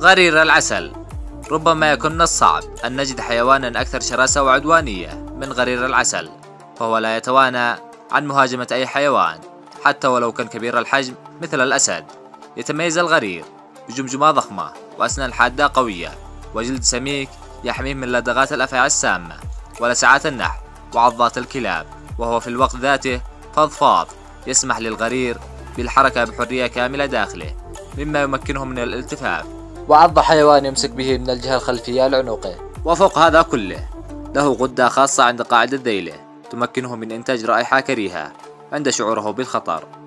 غرير العسل. ربما يكون من الصعب أن نجد حيوانا أكثر شراسة وعدوانية من غرير العسل، فهو لا يتوانى عن مهاجمة أي حيوان حتى ولو كان كبير الحجم مثل الأسد. يتميز الغرير بجمجمة ضخمة وأسنان حادة قوية وجلد سميك يحميه من لدغات الأفعى السامة ولسعات النحل وعضات الكلاب، وهو في الوقت ذاته فضفاض يسمح للغرير بالحركة بحرية كاملة داخله، مما يمكنه من الالتفاف وعض حيوان يمسك به من الجهة الخلفية لعنقه. وفوق هذا كله له غدة خاصة عند قاعدة ذيله تمكنه من إنتاج رائحة كريهة عند شعوره بالخطر.